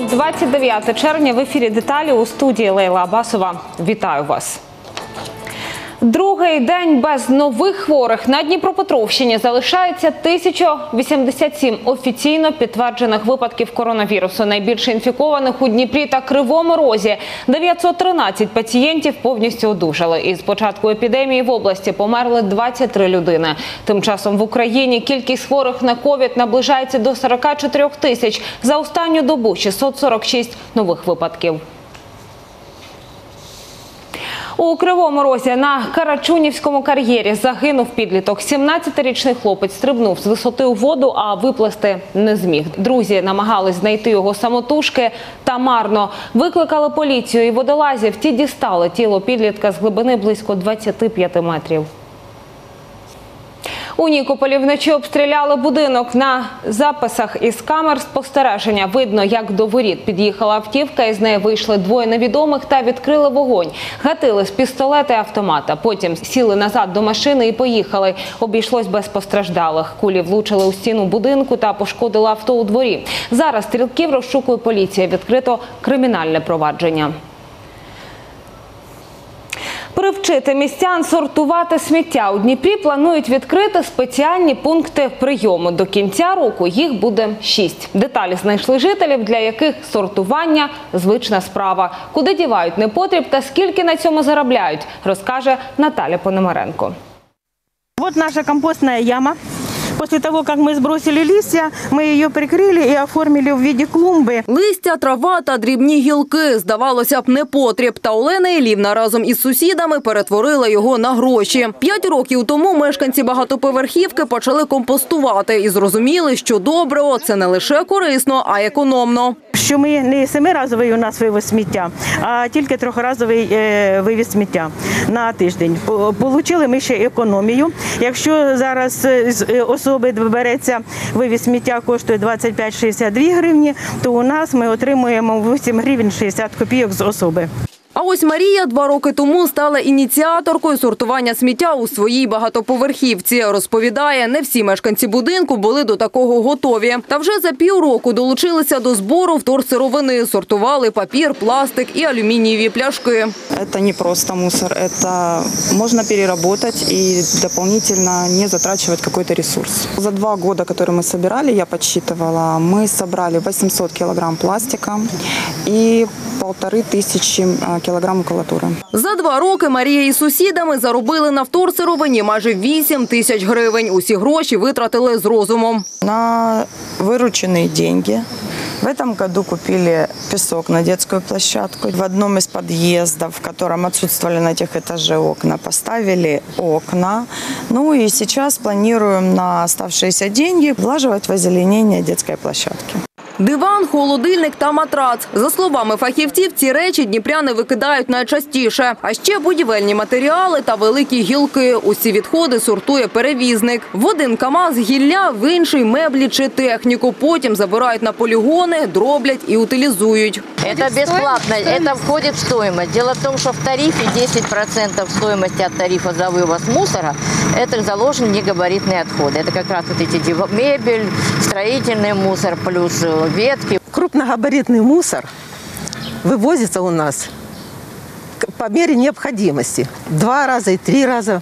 Понеділок, 29 червня, в ефірі «Деталі», у студії Лейла Абасова. Вітаю вас. Другий день без нових хворих. На Дніпропетровщині залишається 1087 офіційно підтверджених випадків коронавірусу. Найбільше інфікованих у Дніпрі та Кривому Розі. 913 пацієнтів повністю одужали. Із початку епідемії в області померли 23 людини. Тим часом в Україні кількість хворих на ковід наближається до 44 тисяч. За останню добу 646 нових випадків. У Кривому Розі на Карачунівському кар'єрі загинув підліток. 17-річний хлопець стрибнув з висоти у воду, а виплисти не зміг. Друзі намагались знайти його самотужки та марно. Викликали поліцію і водолазів. Ті дістали тіло підлітка з глибини близько 25 метрів. У Нікополі вночі обстріляли будинок. На записах із камер спостереження видно, як до воріт під'їхала автівка, із неї вийшли двоє невідомих та відкрили вогонь. Гатили з пістолета і автомата. Потім сіли назад до машини і поїхали. Обійшлось без постраждалих. Кулі влучили у стіну будинку та пошкодили авто у дворі. Зараз стрілків розшукує поліція. Відкрито кримінальне провадження. Привчити містян сортувати сміття. У Дніпрі планують відкрити спеціальні пункти прийому. До кінця року їх буде 6. Деталі знайшли жителів, для яких сортування – звична справа. Куди дівають непотріб та скільки на цьому заробляють, розкаже Наталя Пономаренко. Вот наша компостная яма. После того, как мы сбросили листья, мы ее прикрыли и оформили в виде клумби. Листя, трава та дрібні гілки. Здавалося б, непотріб. Та Олена Іллівна разом із сусідами перетворила його на гроші. 5 років тому мешканці багатоповерхівки почали компостувати і зрозуміли, що добриво – це не лише корисно, а економно. Що ми не 7-разовий у нас вивіз сміття, а тільки 3-разовий вивіз сміття на тиждень. Получили ми ще економію. Якщо зараз з особи береться вивіз сміття, коштує 25-62 гривні, то у нас ми отримуємо 8 гривень 60 копійок з особи. А ось Марія 2 роки тому стала ініціаторкою сортування сміття у своїй багатоповерхівці. Розповідає, не всі мешканці будинку були до такого готові. Та вже за півроку долучилися до збору вторсировини. Сортували папір, пластик і алюмінієві пляшки. Это не просто мусор, это можно переработать и дополнительно не затрачивать какой-то ресурс. За 2 года, которые мы собирали, я подсчитывала, мы собрали 800 килограмм пластика и 1500 кілограм макулатури. За 2 роки Марія із сусідами заробили на вторсировині майже 8 тисяч гривень. Усі гроші витратили з розумом. На вырученные деньги в этом году купили песок на детскую площадку. В одном из подъездов, в котором отсутствовали на тех этаже окна, поставили окна. Ну и сейчас планируем на оставшиеся деньги влаживать в озеленение детской площадки. Диван, холодильник та матрац. За словами фахівців, ці речі дніпряни викидають найчастіше. А ще будівельні матеріали та великі гілки. Усі відходи сортує перевізник. В один КАМАЗ гілля, в інший меблі чи техніку. Потім забирають на полігони, дроблять і утилізують. Это бесплатно, это входит в стоимость. Дело в том, что в тарифе 10% стоимости от тарифа за вывоз мусора, это заложены негабаритные отходы. Это как раз вот эти мебель, строительный мусор плюс ветки. Крупногабаритный мусор вывозится у нас по мере необходимости. 2 раза и 3 раза.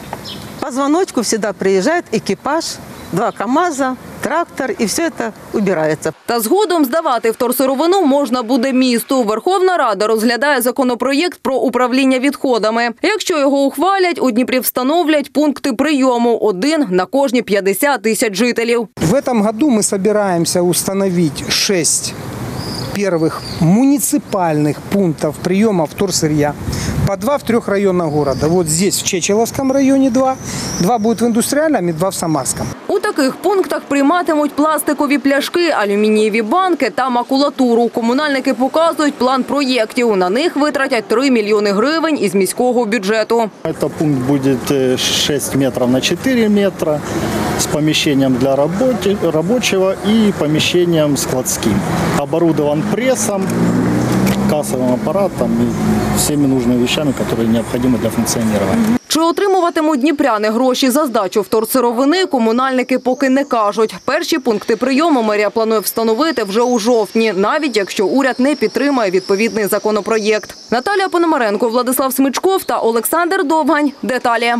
По звоночку всегда приезжает экипаж, 2 КАМАЗа, трактор, і все це убирається. Та згодом здавати вторсировину можна буде місту. Верховна Рада розглядає законопроєкт про управління відходами. Якщо його ухвалять, у Дніпрі встановлять пункти прийому. 1 на кожні 50 тисяч жителів. В этом году мы собираемся установить 6 первых муниципальных пунктов приема вторсырья. По 2 в 3 районах города. Вот здесь, в Чечеловском районе 2, 2 будет в Индустриальном и 2 в Самарском. У таких пунктах прийматимуть пластикові пляшки, алюмінієві банки та макулатуру. Комунальники показують план проєктів. На них витратять 3 мільйони гривень із міського бюджету. Этот пункт будет 6 метров на 4 метра с помещением для рабочего и помещением складским. Оборудован прессом, кассовым аппаратом и всеми нужными вещами, которые необходимы для функционирования. Чи отримуватимуть дніпряни гроші за здачу вторсировини, комунальники поки не кажуть. Перші пункти прийому мерія планує встановити вже у жовтні, навіть якщо уряд не підтримає відповідний законопроєкт. Наталія Пономаренко, Владислав Смичков та Олександр Довгань. Деталі.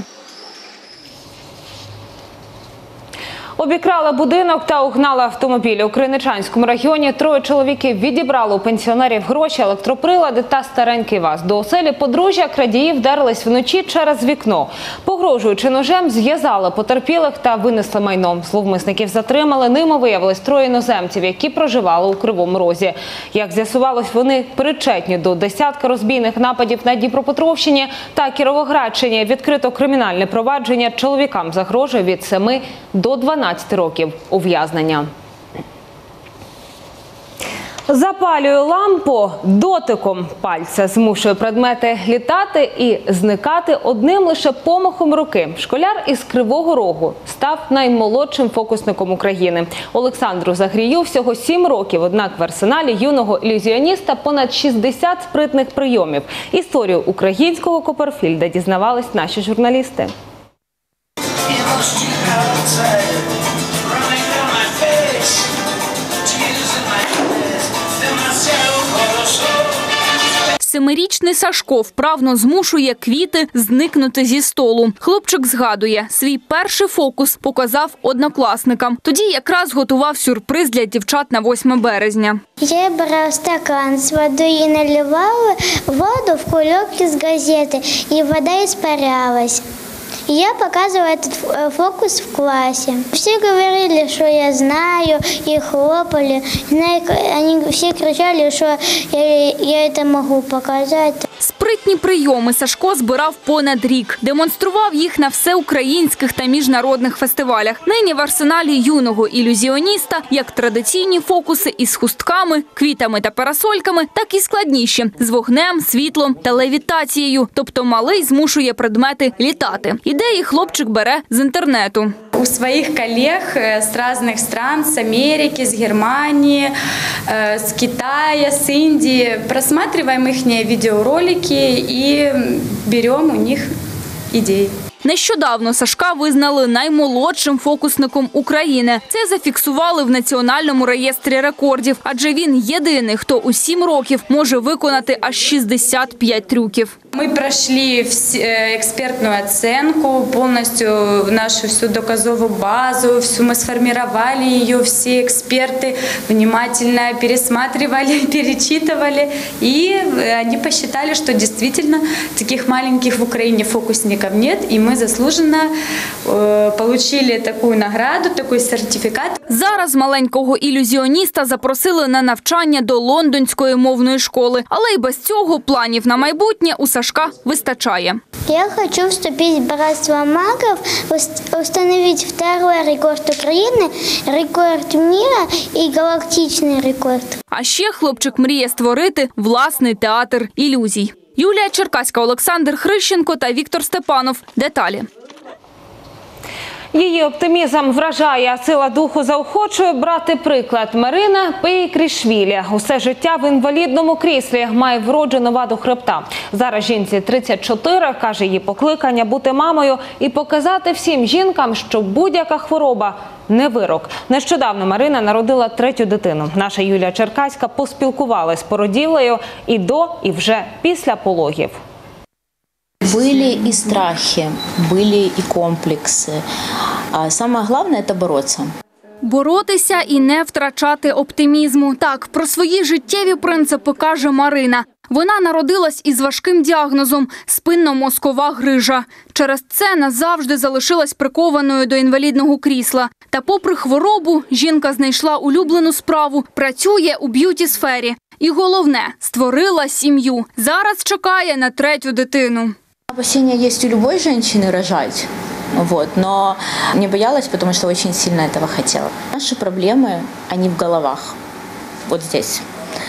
Обікрали будинок та угнали автомобіль. У Криничанському районі троє чоловіків відібрали у пенсіонерів гроші, електроприлади та старенький ВАЗ. До оселі подружжя крадії вдерлись вночі через вікно. Погрожуючи ножем, зв'язали потерпілих та винесли майно. Зловмисників затримали. Ними виявилось троє іноземців, які проживали у Кривому Розі. Як з'ясувалось, вони причетні до десятка розбійних нападів на Дніпропетровщині та Кіровоградщині. Відкрито кримінальне провадження. Чоловікам загрожує від 7 до 12 років ув'язнення. Запалює лампу дотиком пальця, змушує предмети літати і зникати одним лише помахом руки. Школяр із Кривого Рогу став наймолодшим фокусником України. Олександру Загрію всього 7 років, однак в арсеналі юного ілюзіоніста понад 60 спритних прийомів. Історію українського Копперфільда дізнавались наші журналісти. Семирічний Сашко вправно змушує квіти зникнути зі столу. Хлопчик згадує, свій перший фокус показав однокласникам. Тоді якраз готував сюрприз для дівчат на 8 березня. Я брала стакан з водою і наливала воду в кульок із газети, і вода испарялась. Я показывала этот фокус в классе. Все говорили, что я знаю, и хлопали. Они все кричали, что я это могу показать. Спритні прийоми Сашко збирав понад рік. Демонстрував їх на всеукраїнських та міжнародних фестивалях. Нині в арсеналі юного ілюзіоніста як традиційні фокуси із хустками, квітами та парасольками, так і складніші – з вогнем, світлом та левітацією. Тобто малий змушує предмети літати. Ідеї хлопчик бере з інтернету. У своих коллег с разных стран, с Америки, с Германии, с Китая, с Индии, просматриваем их видеоролики и берем у них идеи. Нещодавно Сашка визнали наймолодшим фокусником України. Це зафіксували в Національному реєстрі рекордів, адже він єдиний, хто у 7 років може виконати аж 65 трюків. Мы прошли экспертную оценку, полностью нашу всю доказовую базу, мы сформировали ее, все эксперты внимательно пересматривали, перечитывали, и они посчитали, что действительно таких маленьких в Украине фокусников нет, и мы заслуженно получили такую награду, такой сертификат. Зараз маленького ілюзіоніста запросили на навчання до Лондонської мовної школи. Але й без цього планів на майбутнє у Сашка вистачає. Я хочу вступить в братство магов, установить второй рекорд Украины, рекорд мира и галактичный рекорд. А ще хлопчик мріє створити власний театр ілюзій. Юлія Черкаська, Олександр Хрищенко та Віктор Степанов. Деталі. Її оптимізм вражає, а сила духу заохочує брати приклад. Марина Пейкрішвілі усе життя в інвалідному кріслі, має вроджену ваду хребта. Зараз жінці 34, каже, її покликання бути мамою і показати всім жінкам, що будь-яка хвороба не вирок. Нещодавно Марина народила 3-ю дитину. Наша Юлія Черкаська поспілкувалась з породіллею і до, і вже після пологів. Были и страхи, были и комплексы. А самое главное – это бороться. Боротися і не втрачати оптимізму. Так, про свої життєві принципи каже Марина. Вона народилась із важким діагнозом – спинно-мозкова грижа. Через це назавжди залишилась прикованою до інвалідного крісла. Та попри хворобу, жінка знайшла улюблену справу – працює у б'юті-сфері. І головне – створила сім'ю. Зараз чекає на 3-ю дитину. Опасения есть у любой женщины рожать, но не боялась, потому что очень сильно этого хотела. Наши проблемы, они в головах, вот здесь.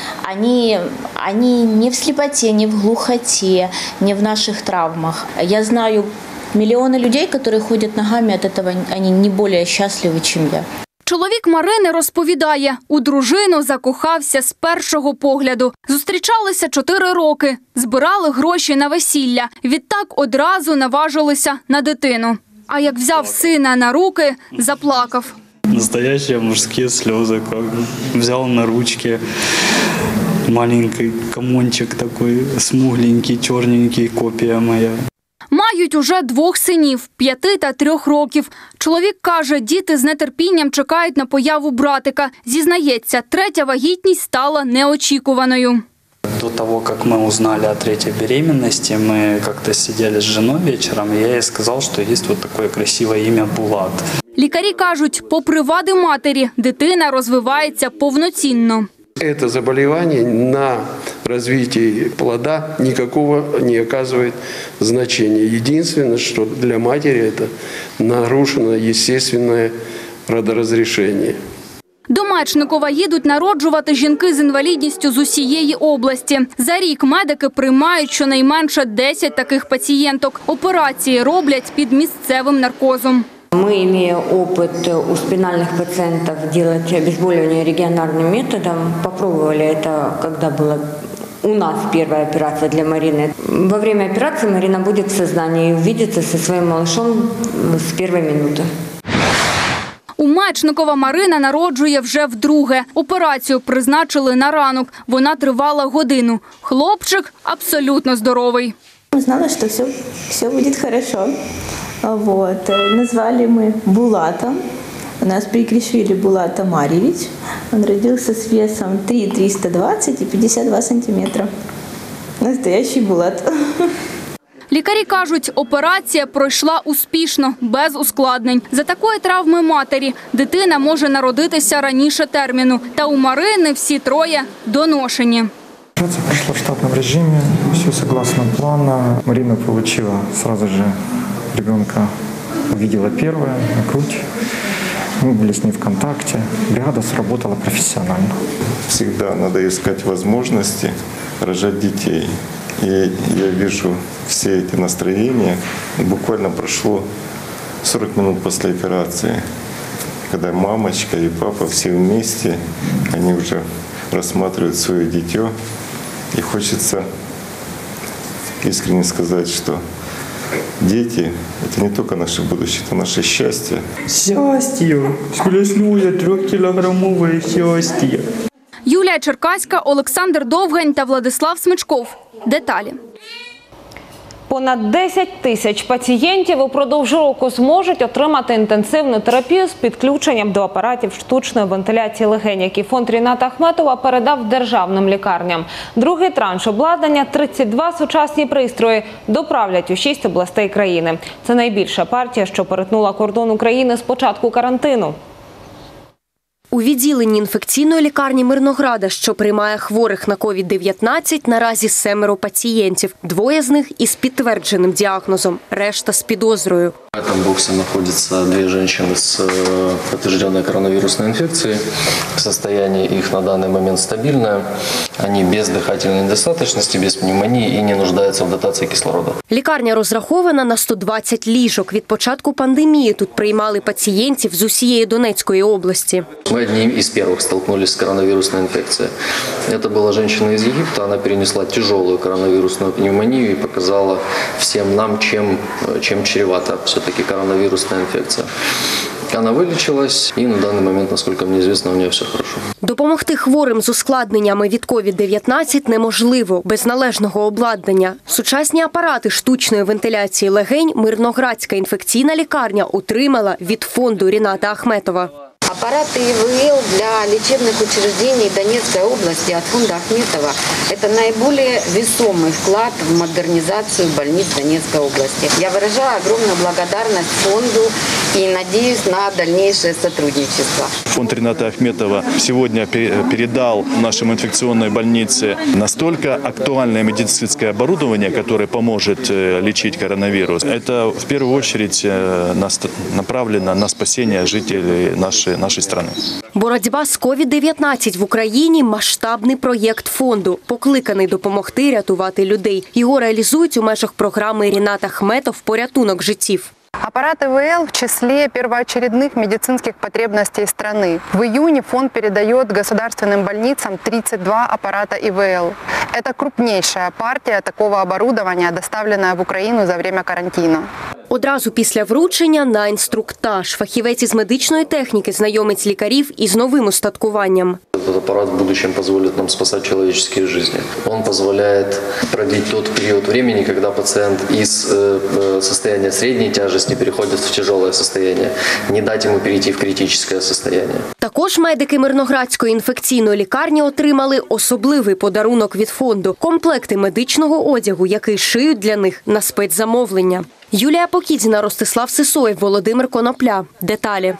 Они не в слепоте, не в глухоте, не в наших травмах. Я знаю миллионы людей, которые ходят ногами, от этого они не более счастливы, чем я. Чоловік Марини розповідає, у дружину закохався з першого погляду. Зустрічалися 4 роки, збирали гроші на весілля. Відтак одразу наважилися на дитину. А як взяв сина на руки, заплакав. Настоящие мужские слезы. Как взял на ручки маленький комончик такой, смугленький, черненький, копия моя. Мають уже 2 синів – 5 та 3 років. Чоловік каже, діти з нетерпінням чекають на появу братика. Зізнається, 3-я вагітність стала неочікуваною. До того, как мы узнали о 3-й беременности, мы как-то сидели с женой вечером, и я ей сказал, что есть вот такое красивое имя Булат. Лікарі кажуть, попри вади матері, дитина розвивається повноцінно. Это заболевание на развитие плода никакого не оказывает значения. Единственное, что для матери это нарушено естественное родоразрешение. До Мечникова їдуть народжувати жінки з інвалідністю з усієї області. За рік медики приймають щонайменше 10 таких пацієнток. Операції роблять під місцевим наркозом. Мы, имея опыт у спинальных пациентов делать обезболивание регионарным методом, попробовали это, когда была у нас первая операция для Марины. Во время операции Марина будет в сознании и увидится со своим малышом с первой минуты. У Мечникова Марина народжує вже вдруге. Операцію призначили на ранок. Вона тривала годину. Хлопчик абсолютно здоровий. Мы знали, что все будет хорошо. Вот. Назвали мы Булатом. У нас прикрепили Булата Марьевич. Он родился с весом 3,320 и 52 сантиметра. Настоящий Булат. Лікарі кажуть, операція пройшла успішно, без ускладнень. За такої травми матері дитина може народитися раніше терміну. Та у Марини всі 3 доношені. Операция прошла в штатном режиме, все согласно плану. Марина получила сразу же ребенка, увидела первое на грудь. Мы были с ней в контакте. Бригада сработала профессионально. Всегда надо искать возможности рожать детей. И я вижу все эти настроения. Буквально прошло 40 минут после операции, когда мамочка и папа все вместе, они уже рассматривают свое дитё. И хочется искренне сказать, что дети – это не только наше будущее, это наше счастье. Счастье! Сплеснули 3-килограммовое счастье. Юлія Черкаська, Олександр Довгань та Владислав Смичков. Деталі. Понад 10 тисяч пацієнтів упродовж року зможуть отримати інтенсивну терапію з підключенням до апаратів штучної вентиляції легень, які фонд Ріната Ахметова передав державним лікарням. Другий транш обладнання – 32 сучасні пристрої – доправлять у 6 областей країни. Це найбільша партія, що перетнула кордон України з початку карантину. У відділенні інфекційної лікарні Мирнограда, що приймає хворих на COVID-19, наразі 7 пацієнтів. 2 з них із підтвердженим діагнозом, решта з підозрою. В этом боксе находятся 2 женщины с подтвержденной коронавирусной инфекцией. Состояние их на данный момент стабильное. Они без дыхательной недостаточности, без пневмонии и не нуждаются в дотации кислорода. Лікарня розрахована на 120 ліжок. Від початку пандемії тут приймали пацієнтів з усієї Донецької області. Мы одним из первых столкнулись с коронавирусной инфекцией. Это была женщина из Египта. Она перенесла тяжелую коронавирусную пневмонию и показала всем нам, чем чревата все-таки коронавирусная инфекция. Она вылечилась, и на данный момент, насколько мне известно, у нее все хорошо. Допомогти хворим з ускладненнями від COVID-19 неможливо без належного обладнання. Сучасні апарати штучної вентиляції легень Мирноградська інфекційна лікарня отримала від фонду Ріната Ахметова. Аппараты ИВЛ для лечебных учреждений Донецкой области от фонда Ахметова – это наиболее весомый вклад в модернизацию больниц Донецкой области. Я выражаю огромную благодарность фонду и надеюсь на дальнейшее сотрудничество. Фонд Рината Ахметова сегодня передал нашим инфекционной больнице настолько актуальное медицинское оборудование, которое поможет лечить коронавирус. Это в первую очередь направлено на спасение жителей нашей страны. Боротьба з COVID-19 в Україні – масштабний проєкт фонду, покликаний допомогти рятувати людей. Його реалізують у межах програми Рінат Ахметов «Порятунок життів». Аппарат ИВЛ в числе первоочередных медицинских потребностей страны. В июне фонд передает государственным больницам 32 аппарата ИВЛ. Это крупнейшая партия такого оборудования, доставленная в Украину за время карантина. Одразу після вручення на інструктаж. Фахівець із медичної техніки знайомить лікарів із новим устаткуванням. Этот аппарат в будущем позволит нам спасать человеческие жизни. Он позволяет продлить тот период времени, когда пациент из состояния средней тяжести переходит в тяжелое состояние, не дать ему перейти в критическое состояние. Також медики Мирноградської інфекційної лікарні отримали особливий подарунок від фонду – комплекти медичного одягу, який шиють для них на спецзамовлення. Юлія Покідзіна, Ростислав Сисоєв, Володимир Конопля. Деталі.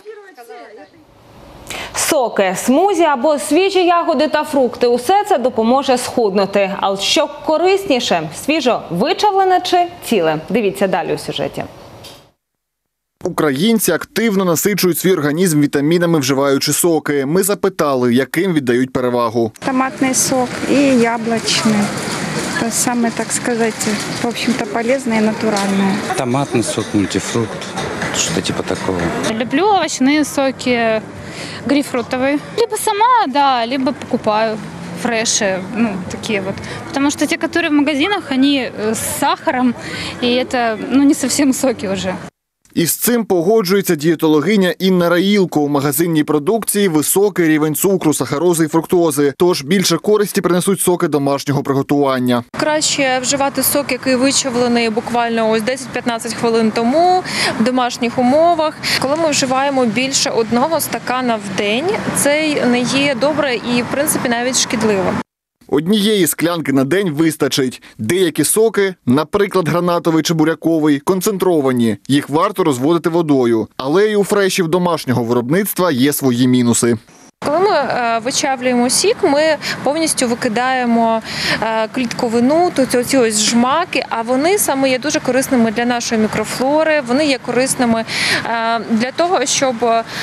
Соки, смузі або свіжі ягоди та фрукти – усе це допоможе схуднути. А от що корисніше – свіжо вичавлене чи ціле? Дивіться далі у сюжеті. Українці активно насичують свій організм вітамінами, вживаючи соки. Ми запитали, яким віддають перевагу. Томатный сок и яблочный. Это самое, так сказать, в общем-то, полезное и натуральное. Томатный сок, мультифрукт, что-то типа такого. Люблю овощные соки, грейпфрутовые. Либо сама, да, либо покупаю фреши, такие вот. Потому что те, которые в магазинах, они с сахаром, и это, не совсем соки уже. Із цим погоджується дієтологиня Інна Раїлко. У магазинній продукції високий рівень цукру, сахарози і фруктози. Тож більше користі принесуть соки домашнього приготування. Краще вживати сок, який вичавлений буквально ось 10-15 хвилин тому в домашніх умовах. Коли ми вживаємо більше 1 стакана в день, це не є добре і, в принципі, навіть шкідливо. Однієї склянки на день вистачить. Деякі соки, наприклад, гранатовий чи буряковий, концентровані. Їх варто розводити водою. Але і у фрешів домашнього виробництва є свої мінуси. Коли ми вичавлюємо сік, ми повністю викидаємо клітковину, ці ось жмаки, а вони саме є дуже корисними для нашої мікрофлори, вони є корисними для того, щоб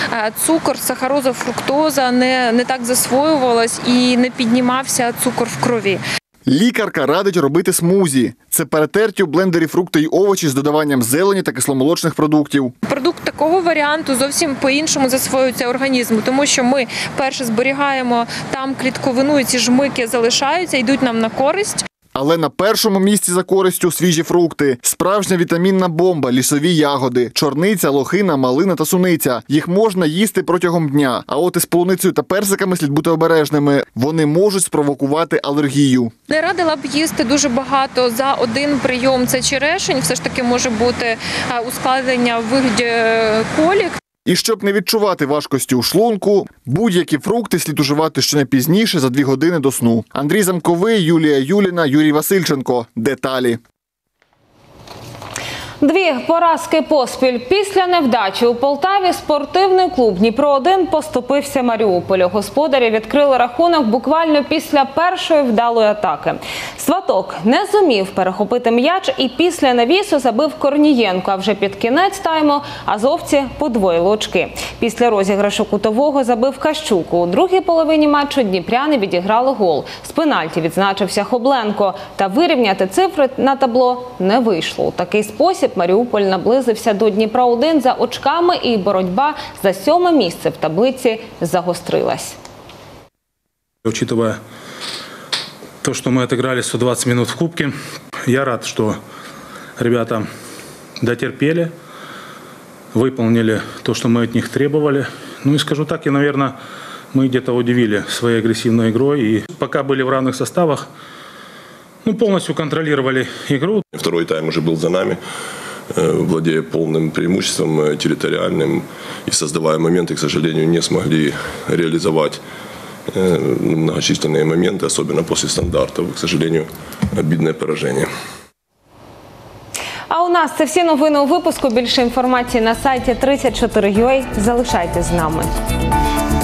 цукор, сахароза, фруктоза не так засвоювалась і не піднімався цукор в крові. Лікарка радить робити смузі. Це перетерті у блендері фрукти й овочі з додаванням зелені та кисломолочних продуктів. Продукт такого варіанту зовсім по-іншому засвоюється організму, тому що ми перше зберігаємо там клітковину, і ці жмики залишаються, йдуть нам на користь. Але на першому місці за користю свіжі фрукти. Справжня вітамінна бомба – лісові ягоди. Чорниця, лохина, малина та суниця. Їх можна їсти протягом дня. А от із полуницею та персиками слід бути обережними. Вони можуть спровокувати алергію. Не радила б їсти дуже багато за один прийом. Це черешень, все ж таки може бути ускладнення в вигляді колік. І щоб не відчувати важкості у шлунку, будь-які фрукти слід уживати щонайпізніше за 2 години до сну. Андрій Замковий, Юлія Юліна, Юрій Васильченко. Деталі. 2 поразки поспіль. Після невдачі у Полтаві спортивний клуб «Дніпро-1» поступився Маріуполю. Господарі відкрили рахунок буквально після першої вдалої атаки. Сваток не зумів перехопити м'яч і після навісу забив Корнієнко. А вже під кінець тайму азовці подвоїли очки. Після розіграшу кутового забив Кащук. У другій половині матчу дніпряни відіграли гол. З пенальті відзначився Хобленко. Та вирівняти цифри на табло не вийшло. У такий спосіб Маріуполь наблизився до Дніпра-1 за очками, і боротьба за 7-е місце в таблиці загострилась. Учитывая то, что мы отыграли 120 минут в Кубке, я рад, что ребята дотерпели, выполнили то, что мы от них требовали. И скажу так, наверное, мы где-то удивили своей агрессивной игрой. И пока были в равных составах, полностью контролировали игру. Второй тайм уже был за нами, владея полным преимуществом территориальным и создавая моменты, к сожалению, не смогли реализовать многочисленные моменты, особенно после стандартов. К сожалению, обидное поражение. А у нас це всі новини у випуску. Більше інформації на сайті 34.ua. Залишайтесь з нами.